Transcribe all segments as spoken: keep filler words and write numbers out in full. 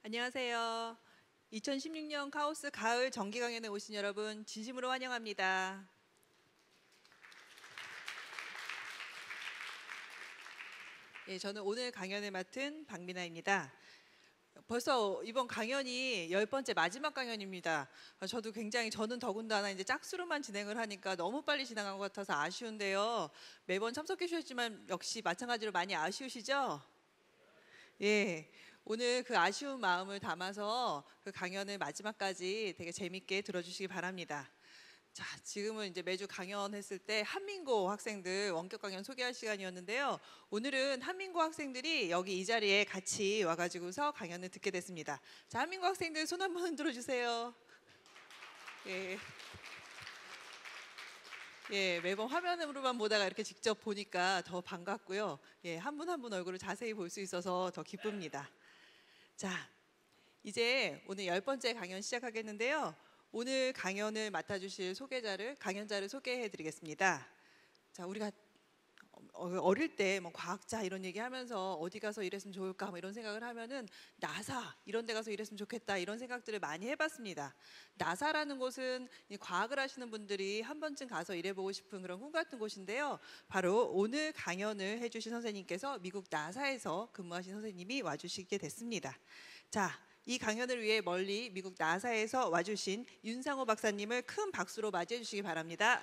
안녕하세요. 이천십육 년 카오스 가을 정기 강연에 오신 여러분 진심으로 환영합니다. 예, 저는 오늘 강연을 맡은 박미나입니다. 벌써 이번 강연이 열 번째 마지막 강연입니다. 저도 굉장히 저는 더군다나 이제 짝수로만 진행을 하니까 너무 빨리 지나간 것 같아서 아쉬운데요. 매번 참석해 주셨지만 역시 마찬가지로 많이 아쉬우시죠? 예. 오늘 그 아쉬운 마음을 담아서 그 강연을 마지막까지 되게 재밌게 들어주시기 바랍니다. 자, 지금은 이제 매주 강연했을 때 한민고 학생들 원격 강연 소개할 시간이었는데요. 오늘은 한민고 학생들이 여기 이 자리에 같이 와가지고서 강연을 듣게 됐습니다. 자, 한민고 학생들 손 한번 흔들어 주세요. 예. 예, 매번 화면으로만 보다가 이렇게 직접 보니까 더 반갑고요. 예, 한 분 한 분 얼굴을 자세히 볼 수 있어서 더 기쁩니다. 자, 이제 오늘 열 번째 강연 시작하겠는데요. 오늘 강연을 맡아주실 소개자를, 강연자를 소개해 드리겠습니다. 자, 우리가 어릴 때 뭐 과학자 이런 얘기 하면서 어디 가서 일했으면 좋을까 뭐 이런 생각을 하면은 나사 이런 데 가서 일했으면 좋겠다 이런 생각들을 많이 해봤습니다. 나사라는 곳은 이 과학을 하시는 분들이 한 번쯤 가서 일해보고 싶은 그런 꿈 같은 곳인데요. 바로 오늘 강연을 해주신 선생님께서 미국 나사에서 근무하신 선생님이 와주시게 됐습니다. 자, 이 강연을 위해 멀리 미국 나사에서 와주신 윤상호 박사님을 큰 박수로 맞이해 주시기 바랍니다.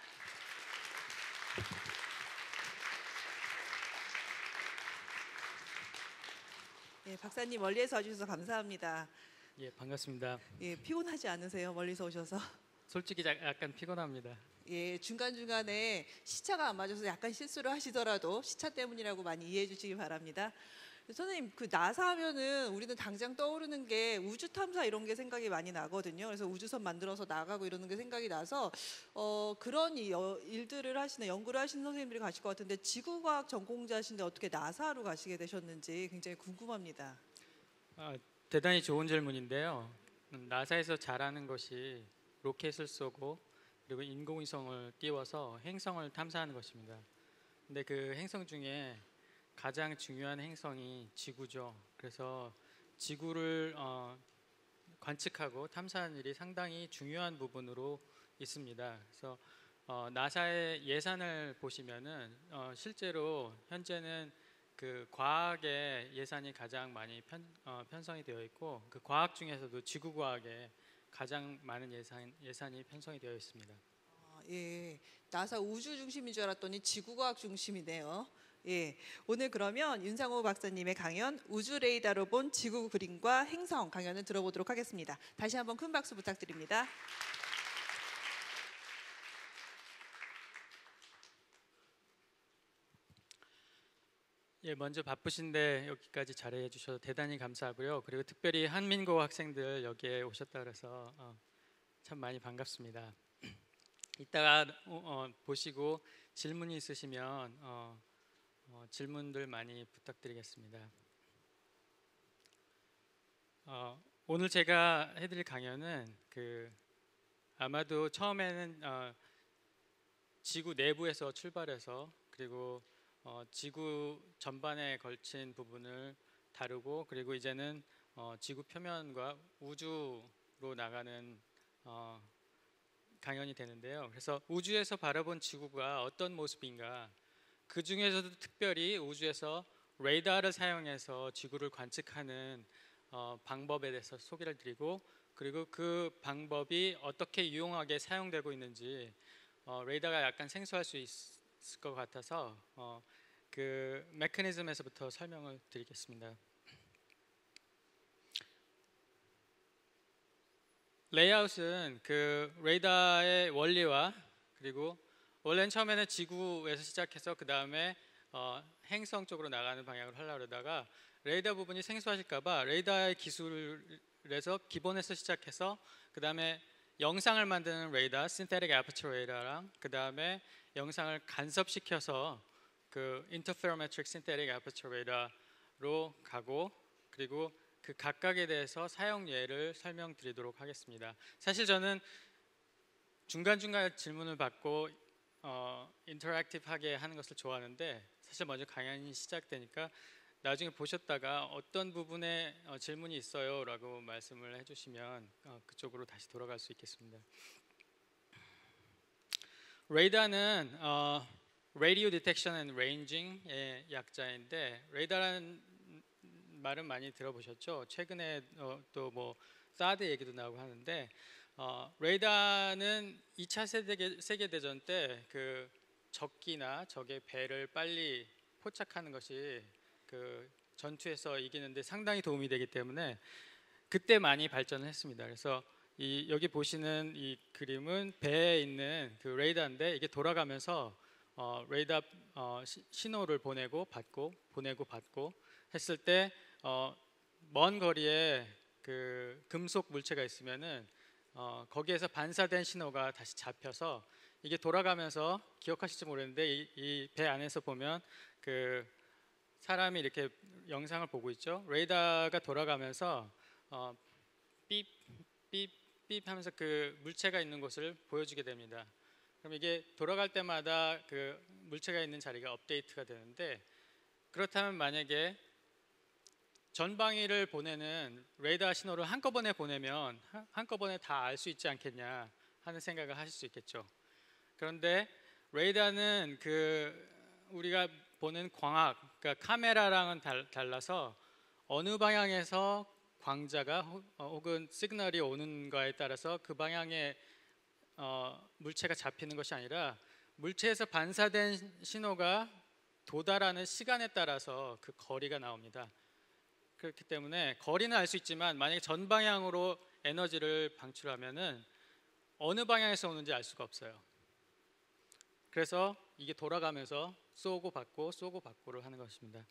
예, 박사님 멀리에서 와주셔서 감사합니다. 예, 반갑습니다. 예, 피곤하지 않으세요? 멀리서 오셔서? 솔직히 약간 피곤합니다. 예, 중간중간에 시차가 안 맞아서 약간 실수를 하시더라도 시차 때문이라고 많이 이해해 주시기 바랍니다. 선생님, 그 나사 하면은 우리는 당장 떠오르는 게 우주 탐사 이런 게 생각이 많이 나거든요. 그래서 우주선 만들어서 나가고 이러는 게 생각이 나서 어, 그런 이, 어, 일들을 하시는 연구를 하시는 선생님들이 가실 것 같은데 지구과학 전공자신데 어떻게 나사로 가시게 되셨는지 굉장히 궁금합니다. 아, 대단히 좋은 질문인데요. 나사에서 잘하는 것이 로켓을 쏘고 그리고 인공위성을 띄워서 행성을 탐사하는 것입니다. 근데 그 행성 중에 가장 중요한 행성이 지구죠. 그래서 지구를 어, 관측하고 탐사하는 일이 상당히 중요한 부분으로 있습니다. 그래서 어, 나사의 예산을 보시면은 어, 실제로 현재는 그 과학의 예산이 가장 많이 편, 어, 편성이 되어 있고 그 과학 중에서도 지구과학에 가장 많은 예산, 예산이 편성이 되어 있습니다. 아, 예, 나사 우주 중심인 줄 알았더니 지구과학 중심이네요. 예, 오늘 그러면 윤상호 박사님의 강연 우주 레이더로 본 지구 그림과 행성 강연을 들어보도록 하겠습니다. 다시 한번 큰 박수 부탁드립니다. 예, 먼저 바쁘신데 여기까지 자리해 주셔서 대단히 감사하고요. 그리고 특별히 한민고 학생들 여기에 오셨다 그래서 어, 참 많이 반갑습니다. 이따가 어, 어, 보시고 질문이 있으시면 어, 어, 질문들 많이 부탁드리겠습니다. 어, 오늘 제가 해드릴 강연은 그 아마도 처음에는 어, 지구 내부에서 출발해서 그리고 어, 지구 전반에 걸친 부분을 다루고 그리고 이제는 어, 지구 표면과 우주로 나가는 어, 강연이 되는데요. 그래서 우주에서 바라본 지구가 어떤 모습인가, 그 중에서도 특별히 우주에서 레이더를 사용해서 지구를 관측하는 어, 방법에 대해서 소개를 드리고 그리고 그 방법이 어떻게 유용하게 사용되고 있는지 어, 레이더가 약간 생소할 수 있을 것 같아서 어, 그 메커니즘에서부터 설명을 드리겠습니다. 레이아웃은 그 레이더의 원리와 그리고 원래는 처음에는 지구에서 시작해서 그 다음에 어, 행성 쪽으로 나가는 방향으로 하려고 그러다가 레이더 부분이 생소하실까봐 레이더의 기술에서 기본에서 시작해서 그 다음에 영상을 만드는 레이더, synthetic aperture radar랑 그 다음에 영상을 간섭시켜서 그 interferometric synthetic aperture radar로 가고 그리고 그 각각에 대해서 사용 예를 설명드리도록 하겠습니다. 사실 저는 중간중간 질문을 받고 어, 인터랙티브하게 하는 것을 좋아하는데 사실 먼저 강연이 시작되니까 나중에 보셨다가 어떤 부분에 어, 질문이 있어요라고 말씀을 해주시면 어, 그쪽으로 다시 돌아갈 수 있겠습니다. 레이더는 어, Radio Detection and Ranging의 약자인데 레이더라는 말은 많이 들어보셨죠? 최근에 어, 또 뭐 사드 얘기도 나오고 하는데 어, 레이더는 이 차 세계, 세계대전 때 그 적기나 적의 배를 빨리 포착하는 것이 그 전투에서 이기는데 상당히 도움이 되기 때문에 그때 많이 발전을 했습니다. 그래서 이 여기 보시는 이 그림은 배에 있는 그 레이더인데 이게 돌아가면서 어, 레이더 어, 시, 신호를 보내고 받고 보내고 받고 했을 때 어, 먼 거리에 그 금속 물체가 있으면은 어, 거기에서 반사된 신호가 다시 잡혀서 이게 돌아가면서 기억하실지 모르겠는데 이 배 안에서 보면 그 사람이 이렇게 영상을 보고 있죠. 레이더가 돌아가면서 어, 삐, 삐, 삐 하면서 그 물체가 있는 곳을 보여주게 됩니다. 그럼 이게 돌아갈 때마다 그 물체가 있는 자리가 업데이트가 되는데 그렇다면 만약에 전방위를 보내는 레이더 신호를 한꺼번에 보내면 한꺼번에 다 알 수 있지 않겠냐 하는 생각을 하실 수 있겠죠. 그런데 레이더는 그 우리가 보는 광학, 그러니까 카메라랑은 달, 달라서 어느 방향에서 광자가 혹은 시그널이 오는가에 따라서 그 방향에 어, 물체가 잡히는 것이 아니라 물체에서 반사된 신호가 도달하는 시간에 따라서 그 거리가 나옵니다. 그렇기 때문에 거리는 알 수 있지만 만약에 전방향으로 에너지를 방출하면은 어느 방향에서 오는지 알 수가 없어요. 그래서 이게 돌아가면서 쏘고 받고 쏘고 받고를 하는 것입니다.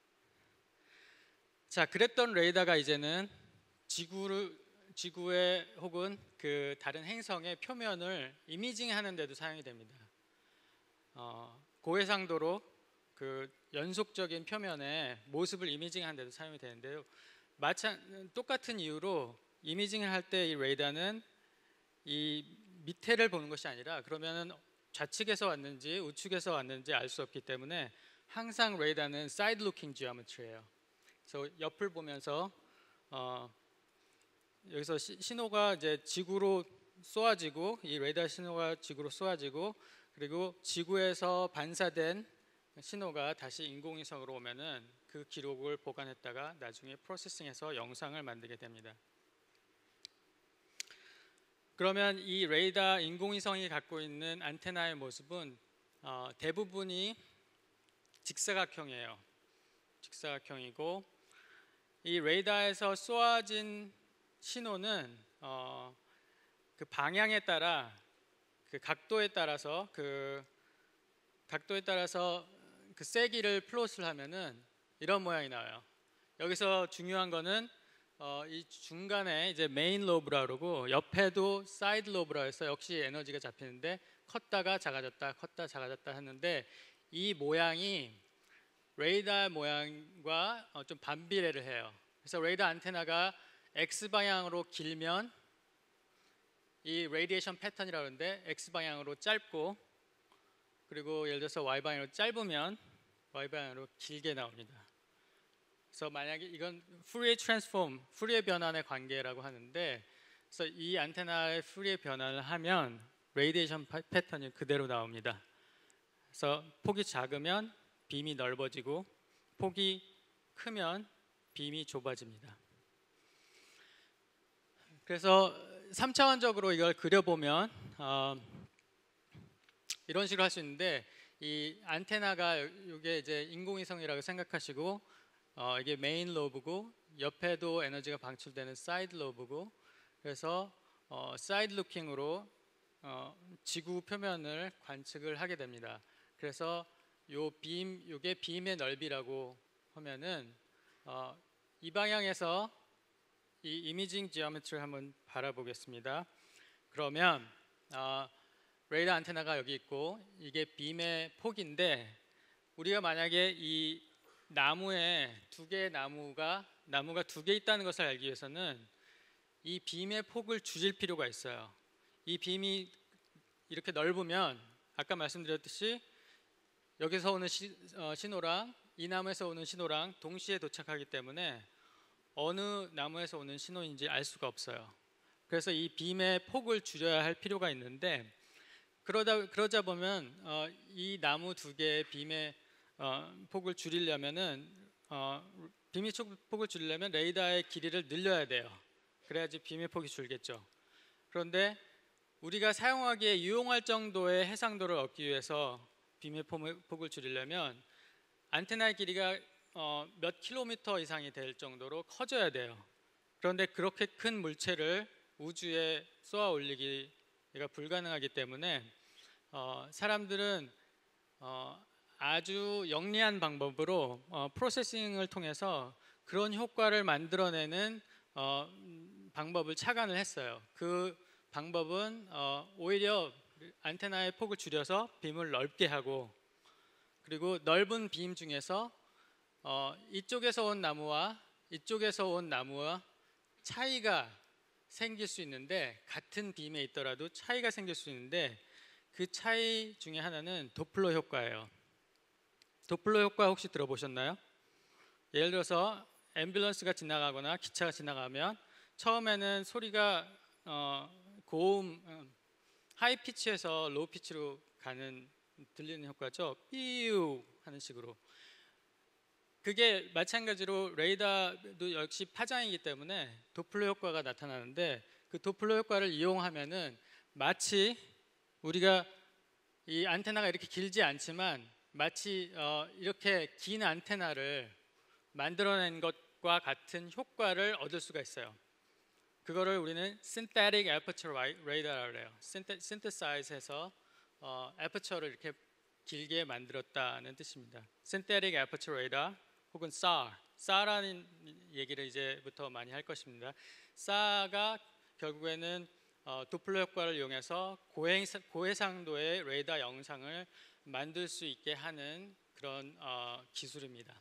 자, 그랬던 레이더가 이제는 지구를 지구의 혹은 그 다른 행성의 표면을 이미징하는 데도 사용이 됩니다. 어, 고해상도로 그 연속적인 표면의 모습을 이미징하는 데도 사용이 되는데요. 마찬 똑같은 이유로 이미징을 할 때 이 레이더는 이 밑에를 보는 것이 아니라 그러면은 좌측에서 왔는지 우측에서 왔는지 알 수 없기 때문에 항상 레이더는 사이드 루킹 지오메트리예요. 그래서 옆을 보면서 어, 여기서 시, 신호가 이제 지구로 쏘아지고 이 레이더 신호가 지구로 쏘아지고 그리고 지구에서 반사된 신호가 다시 인공위성으로 오면은 그 기록을 보관했다가 나중에 프로세싱해서 영상을 만들게 됩니다. 그러면 이 레이더 인공위성이 갖고 있는 안테나의 모습은 어, 대부분이 직사각형이에요. 직사각형이고 이 레이더에서 쏘아진 신호는 어, 그 방향에 따라 그 각도에 따라서 그 각도에 따라서 그 세기를 플롯을 하면은 이런 모양이 나와요. 여기서 중요한 거는 어, 이 중간에 이제 메인 로브라 그러고 옆에도 사이드 로브라 해서 역시 에너지가 잡히는데 컸다가 작아졌다 컸다 작아졌다 하는데 이 모양이 레이더 모양과 어, 좀 반비례를 해요. 그래서 레이더 안테나가 X 방향으로 길면 이 레디에이션 패턴이라고 하는데 X 방향으로 짧고 그리고 예를 들어서 Y 방향으로 짧으면 Y 방향으로 길게 나옵니다. 그래서 만약에 이건 푸리에 트랜스폼, 푸리에 변환의 관계라고 하는데 그래서 이 안테나의 푸리에 변환을 하면 레디에이션 패턴이 그대로 나옵니다. 그래서 폭이 작으면 빔이 넓어지고 폭이 크면 빔이 좁아집니다. 그래서 삼 차원적으로 이걸 그려보면 어, 이런 식으로 할 수 있는데 이 안테나가 이게 이제 인공위성이라고 생각하시고 어, 이게 메인 로브고 옆에도 에너지가 방출되는 사이드 로브고 그래서 어, 사이드 루킹으로 어, 지구 표면을 관측을 하게 됩니다. 그래서 요 빔, 요게 빔의 넓이라고 하면은 어, 이 방향에서 이 이미징 지오메트리를 한번 바라보겠습니다. 그러면 어, 레이더 안테나가 여기 있고 이게 빔의 폭인데 우리가 만약에 이 나무에 두 개의 나무가 나무가 두 개 있다는 것을 알기 위해서는 이 빔의 폭을 줄일 필요가 있어요. 이 빔이 이렇게 넓으면 아까 말씀드렸듯이 여기서 오는 시, 어, 신호랑 이 나무에서 오는 신호랑 동시에 도착하기 때문에 어느 나무에서 오는 신호인지 알 수가 없어요. 그래서 이 빔의 폭을 줄여야 할 필요가 있는데 그러다 그러자 보면 어, 이 나무 두 개의 빔의 어, 폭을 줄이려면은 어, 빔의 폭을 줄이려면 레이더의 길이를 늘려야 돼요. 그래야지 빔의 폭이 줄겠죠. 그런데 우리가 사용하기에 유용할 정도의 해상도를 얻기 위해서 빔의 폭을 줄이려면 안테나의 길이가 어, 몇 킬로미터 이상이 될 정도로 커져야 돼요. 그런데 그렇게 큰 물체를 우주에 쏘아 올리기가 불가능하기 때문에 어, 사람들은 어, 아주 영리한 방법으로 어, 프로세싱을 통해서 그런 효과를 만들어내는 어, 방법을 착안을 했어요. 그 방법은 어, 오히려 안테나의 폭을 줄여서 빔을 넓게 하고 그리고 넓은 빔 중에서 어, 이쪽에서 온 나무와 이쪽에서 온 나무와 차이가 생길 수 있는데 같은 빔에 있더라도 차이가 생길 수 있는데 그 차이 중에 하나는 도플러 효과예요. 도플러 효과 혹시 들어보셨나요? 예를 들어서 앰뷸런스가 지나가거나 기차가 지나가면 처음에는 소리가 어, 고음, 하이 피치에서 로우 피치로 가는 들리는 효과죠. 삐우 하는 식으로. 그게 마찬가지로 레이더도 역시 파장이기 때문에 도플러 효과가 나타나는데 그 도플러 효과를 이용하면은 마치 우리가 이 안테나가 이렇게 길지 않지만 마치 어 이렇게 긴 안테나를 만들어낸 것과 같은 효과를 얻을 수가 있어요. 그거를 우리는 synthetic aperture radar라고 해요. synthesize해서 어, aperture를 이렇게 길게 만들었다는 뜻입니다. synthetic aperture radar 혹은 사 알, 사라는 얘기를 이제부터 많이 할 것입니다. 사가 결국에는 어, 도플러 효과를 이용해서 고해, 고해상도의 레이더 영상을 만들 수 있게 하는 그런 어, 기술입니다.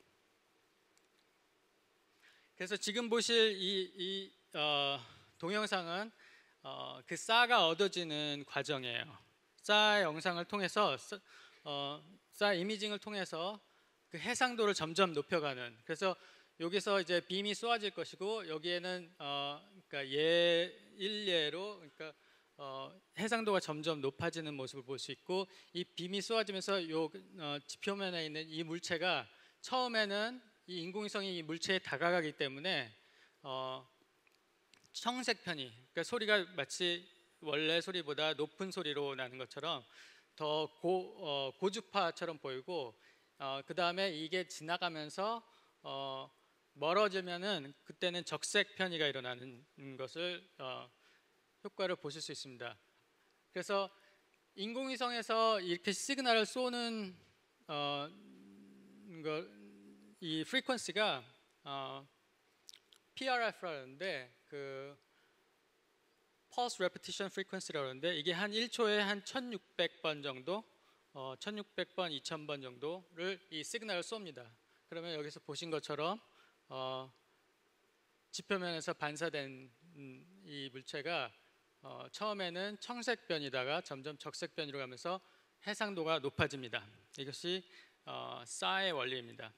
그래서 지금 보실 이, 이 어, 동영상은 어, 그 사가 얻어지는 과정이에요. 사 영상을 통해서 어, 사 이미징을 통해서 그 해상도를 점점 높여가는. 그래서 여기서 이제 빔이 쏘아질 것이고 여기에는 어, 그러니까 예 일예로 그러니까 어, 해상도가 점점 높아지는 모습을 볼 수 있고 이 빔이 쏘아지면서 요 어, 지표면에 있는 이 물체가 처음에는 이 인공위성이 이 물체에 다가가기 때문에 어, 청색 편이 그러니까 소리가 마치 원래 소리보다 높은 소리로 나는 것처럼 더 고, 어, 고주파처럼 보이고 어, 그 다음에 이게 지나가면서 어, 멀어지면은 그때는 적색 편이가 일어나는 것을 어, 효과를 보실 수 있습니다. 그래서 인공위성에서 이렇게 시그널을 쏘는 어, 거, 이 프리퀀시가 어, 피알에프라는데 그 Pulse Repetition Frequency라고 하는데 이게 한 일 초에 한 천육백 번 정도 어, 천육백 번, 이천 번 정도를 이 시그널을 쏩니다. 그러면 여기서 보신 것처럼 어, 지표면에서 반사된 음, 이 물체가 어, 처음에는 청색변이다가 점점 적색변으로 가면서 해상도가 높아집니다. 이것이 어, 사의 원리입니다.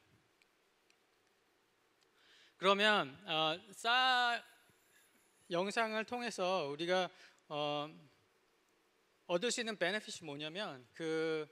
그러면 어, 사 영상을 통해서 우리가 어, 얻을 수 있는 베네핏이 뭐냐면 그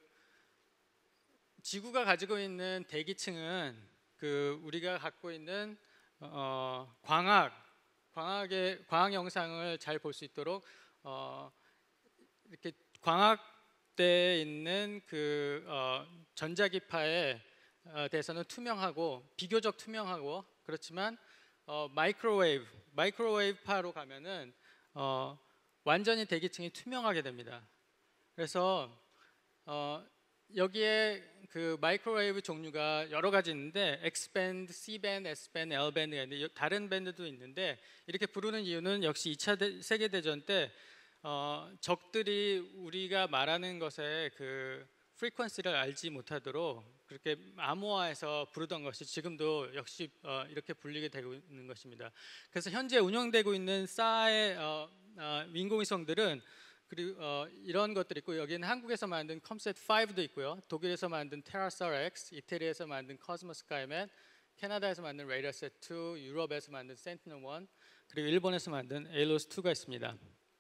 지구가 가지고 있는 대기층은 그 우리가 갖고 있는 어, 광학 광학의 광학 영상을 잘 볼 수 있도록 어, 이렇게 광학대에 있는 그 어, 전자기파에 어, 대해서는 투명하고 비교적 투명하고 그렇지만 어, 마이크로웨이브 마이크로웨이브파로 가면은 어, 완전히 대기층이 투명하게 됩니다. 그래서 어, 여기에 그 마이크로웨이브 종류가 여러 가지 있는데 X밴드, C밴드, S밴드, L밴드가 있는데 다른 밴드도 있는데 이렇게 부르는 이유는 역시 이 차 세계대전 때 어, 적들이 우리가 말하는 것의 그 프리퀀시를 알지 못하도록 그렇게 암호화해서 부르던 것이 지금도 역시 어, 이렇게 불리게 되고 있는 것입니다. 그래서 현재 운영되고 있는 사의 어, 어, 인공위성들은 그리고 어, 이런 것들이 있고 여기는 한국에서 만든 컴셋 오도 있고요. 독일에서 만든 테라스타 X, 이태리에서 만든 코스모 스카이맨, 캐나다에서 만든 레이더셋 투, 유럽에서 만든 센티널 원, 그리고 일본에서 만든 에일로스 투가 있습니다.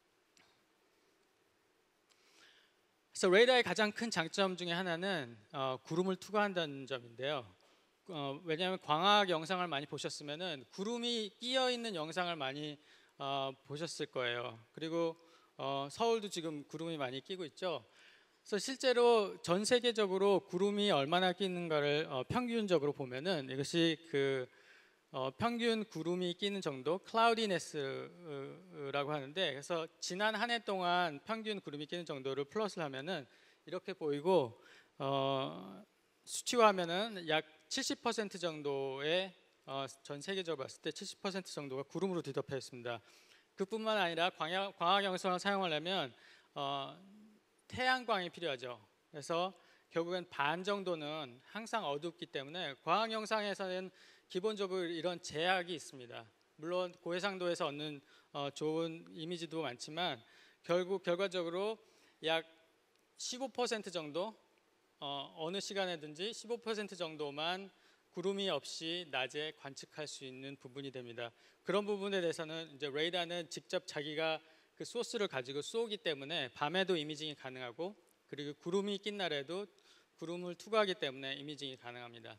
그래서 레이더의 가장 큰 장점 중에 하나는 어, 구름을 투과한다는 점인데요. 어, 왜냐하면 광학 영상을 많이 보셨으면은 구름이 끼어 있는 영상을 많이 어, 보셨을 거예요. 그리고 어, 서울도 지금 구름이 많이 끼고 있죠. 그래서 실제로 전 세계적으로 구름이 얼마나 끼는가를 어, 평균적으로 보면은 이것이 그 어, 평균 구름이 끼는 정도, 클라우디네스라고 하는데, 그래서 지난 한 해 동안 평균 구름이 끼는 정도를 플러스를 하면은 이렇게 보이고 어, 수치화하면은 약 칠십 퍼센트 정도의 어, 전 세계적으로 봤을 때 칠십 퍼센트 정도가 구름으로 뒤덮여 있습니다. 그뿐만 아니라 광학, 광학 영상을 사용하려면 어, 태양광이 필요하죠. 그래서 결국엔 반 정도는 항상 어둡기 때문에 광학 영상에서는 기본적으로 이런 제약이 있습니다. 물론 고해상도에서 얻는 어, 좋은 이미지도 많지만 결국 결과적으로 약 십오 퍼센트 정도 어, 어느 시간에든지 십오 퍼센트 정도만 구름이 없이 낮에 관측할 수 있는 부분이 됩니다. 그런 부분에 대해서는 이제 레이더는 직접 자기가 그 소스를 가지고 쏘기 때문에 밤에도 이미징이 가능하고 그리고 구름이 낀 날에도 구름을 투과하기 때문에 이미징이 가능합니다.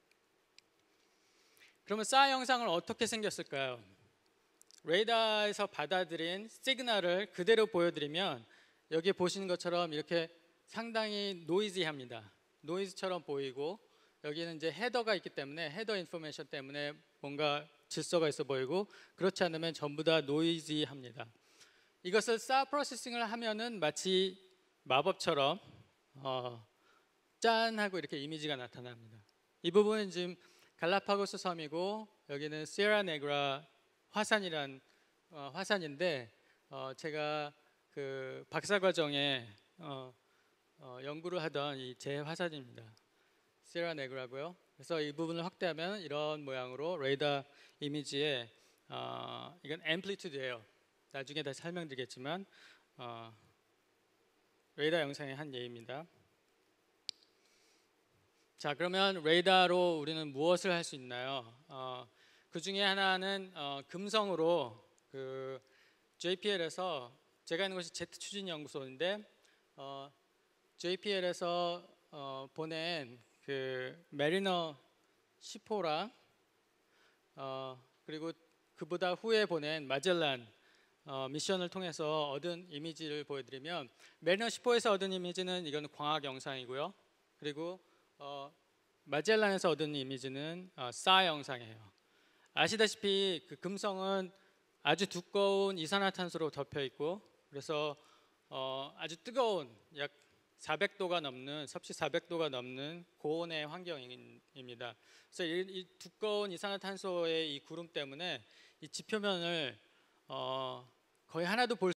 그러면 사 영상은 어떻게 생겼을까요? 레이더에서 받아들인 시그널을 그대로 보여드리면 여기 보시는 것처럼 이렇게 상당히 노이즈합니다. 노이즈처럼 보이고 여기는 이제 헤더가 있기 때문에 헤더 인포메이션 때문에 뭔가 질서가 있어 보이고 그렇지 않으면 전부 다 노이즈합니다. 이것을 사 프로세싱을 하면은 마치 마법처럼 어, 짠 하고 이렇게 이미지가 나타납니다. 이 부분은 지금 갈라파고스 섬이고 여기는 시에라네그라 화산이란 어, 화산인데 어, 제가 그 박사과정에 어, 어, 연구를 하던 이 제 화산입니다. 시에라네그라고요. 그래서 이 부분을 확대하면 이런 모양으로 레이더 이미지에 어, 이건 앰플리튜드예요. 나중에 다시 설명드리겠지만 어, 레이더 영상의 한 예입니다. 자, 그러면 레이더로 우리는 무엇을 할 수 있나요? 어, 그 중에 하나는 어, 금성으로 그 제이피엘에서 제가 있는 곳이 제트 추진 연구소인데 어, 제이피엘에서 어, 보낸 그 메리너 십 호랑 어, 그리고 그보다 후에 보낸 마젤란 어, 미션을 통해서 얻은 이미지를 보여드리면 메리너 십 호에서 얻은 이미지는 이건 광학 영상이고요. 그리고 어, 마젤란에서 얻은 이미지는 어, 사 영상이에요. 아시다시피 그 금성은 아주 두꺼운 이산화탄소로 덮여 있고 그래서 어, 아주 뜨거운 약 사백 도가 넘는 섭씨 사백 도가 넘는 고온의 환경입니다. 그래서 이, 이 두꺼운 이산화탄소의 이 구름 때문에 이 지표면을 어, 거의 하나도 볼